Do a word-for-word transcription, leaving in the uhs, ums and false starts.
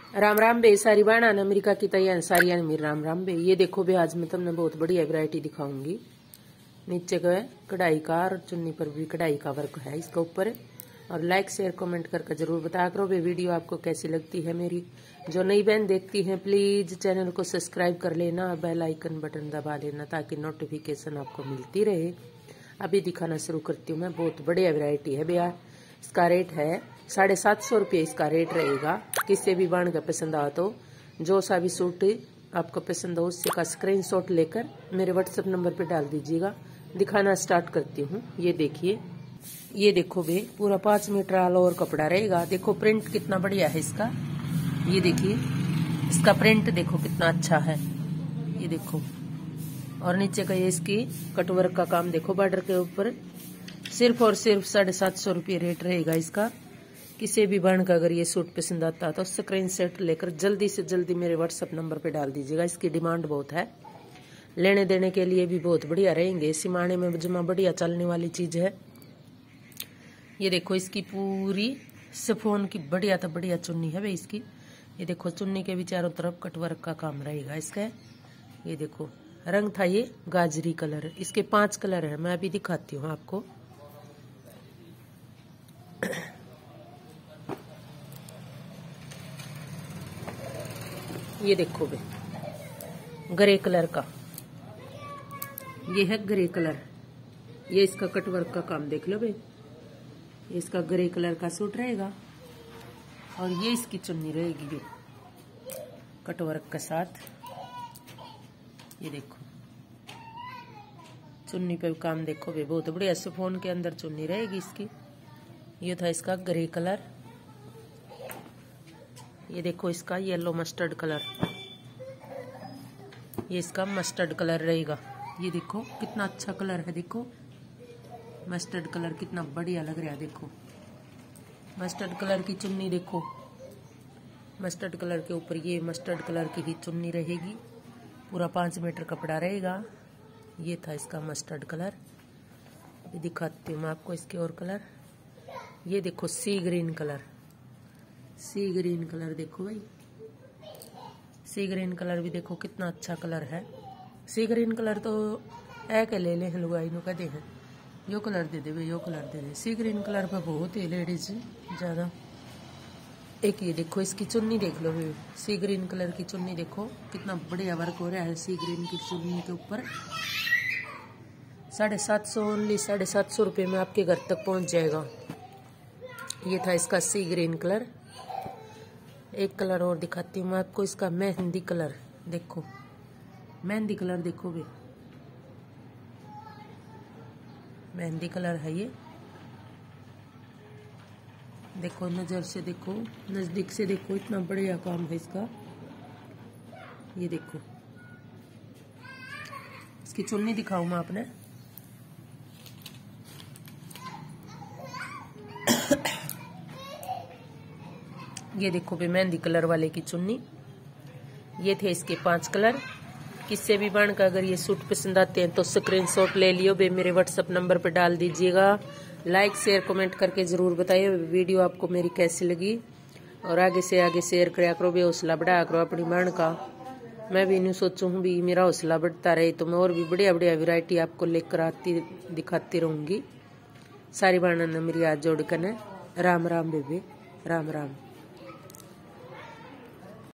राम राम बे सारी बाणा अमेरिका की तैयार सारी मेरी राम राम बे। ये देखो बे आज मैं तुमने बहुत बढ़िया वैरायटी दिखाऊंगी। नीचे का कढ़ाई का और चुन्नी पर भी कढ़ाई का वर्क है इसका ऊपर। और लाइक शेयर कमेंट करके जरूर बताया करो बे वीडियो आपको कैसी लगती है मेरी। जो नई बहन देखती हैं प्लीज चैनल को सब्सक्राइब कर लेना और बेल आइकन बटन दबा लेना ताकि नोटिफिकेशन आपको मिलती रहे। अभी दिखाना शुरू करती हूँ मैं। बहुत बढ़िया वैरायटी है भैया। इसका रेट है साढ़े सात सौ रुपये इसका रेट रहेगा। किससे भी बाण का पसंद आ तो जो सा भी सूट आपको पसंद हो उससे का स्क्रीनशॉट लेकर मेरे व्हाट्सएप नंबर पे डाल दीजिएगा। दिखाना स्टार्ट करती हूँ। ये देखिए, ये देखो बे पूरा पाँच मीटर ऑल ओवर कपड़ा रहेगा। देखो प्रिंट कितना बढ़िया है इसका। ये देखिए इसका प्रिंट देखो कितना अच्छा है। ये देखो और नीचे का ये इसकी कटवर्क का काम देखो बॉर्डर के ऊपर। सिर्फ और सिर्फ साढ़े सात सौ रुपये रेट रहेगा इसका। किसी भी बहन का अगर ये सूट पसंद आता है तो स्क्रीन शॉट लेकर जल्दी से जल्दी मेरे व्हाट्सएप नंबर पे डाल दीजिएगा। इसकी डिमांड बहुत है, लेने देने के लिए भी बहुत बढ़िया रहेंगे। सिमाने में जमा बढ़िया चलने वाली चीज है। ये देखो इसकी पूरी शिफॉन की बढ़िया तो बढ़िया चुन्नी है भाई इसकी। ये देखो चुन्नी के भी चारों तरफ कटवर्क का काम रहेगा इसका। ये देखो रंग था ये गाजरी कलर। इसके पांच कलर है, मैं अभी दिखाती हूँ आपको। ये देखो बे ग्रे कलर का, ये है ग्रे कलर। ये इसका कटवर्क का काम देख लो बे। इसका ग्रे कलर का सूट रहेगा और ये इसकी चुन्नी रहेगी बे कटवर्क के साथ। ये देखो चुन्नी पे काम देखो बे बहुत बढ़िया शिफॉन के अंदर चुन्नी रहेगी इसकी। ये था इसका ग्रे कलर। ये देखो इसका येलो मस्टर्ड कलर। ये इसका मस्टर्ड कलर रहेगा। ये देखो कितना अच्छा कलर है। देखो मस्टर्ड कलर कितना बढ़िया लग रहा है। देखो मस्टर्ड कलर की चुन्नी देखो। मस्टर्ड कलर के ऊपर ये मस्टर्ड कलर की ही चुन्नी रहेगी। पूरा पाँच मीटर कपड़ा रहेगा। ये था इसका मस्टर्ड कलर। ये दिखाती हूँ मैं आपको इसके और कलर। ये देखो sea green colour. Sea green colour देखो भाई। सी ग्रीन कलर भी देखो कितना अच्छा कलर है। सी ग्रीन कलर तो ऐ के ले ले लुगाई नु कहते हैं यो कलर दे दे यो कलर दे दे। सी ग्रीन कलर पे बहुत है लेडीज ज्यादा। एक ये देखो इसकी चुन्नी देख लो भाई। सी ग्रीन कलर की चुन्नी देखो कितना बढ़िया वर्क हो रहा है सी ग्रीन की चुन्नी के ऊपर। साढ़े सात सौ ओनली साढ़े सात सौ रुपये में आपके घर तक पहुंच जाएगा। ये था इसका सी ग्रीन कलर। एक कलर और दिखाती हूँ मैं आपको इसका मेहंदी कलर। देखो मेहंदी कलर देखो भी मेहंदी कलर है ये। देखो नजर से देखो, नजदीक से देखो इतना बढ़िया काम है इसका। ये देखो इसकी चुन्नी दिखाऊं मैं आपने। ये देखो भी मेहंदी कलर वाले की चुन्नी। ये थे इसके पांच कलर। किससे भी बन का अगर ये सूट पसंद आते हैं तो स्क्रीनशॉट ले लियो बे मेरे व्हाट्सएप नंबर पे डाल दीजिएगा। लाइक शेयर कमेंट करके जरूर बताइए वीडियो आपको मेरी कैसी लगी। और आगे से आगे शेयर कराया करो बे, हौसला बढ़ाया करो अपनी बहन का। मैं भी नहीं सोचूं भी मेरा हौसला बढ़ता रहे तो मैं और भी बढ़िया बढ़िया वैरायटी आपको लेकर आती दिखाती रहूंगी। सारी बहन ने मेरी हाथ जोड़ कर राम राम बेबे राम राम।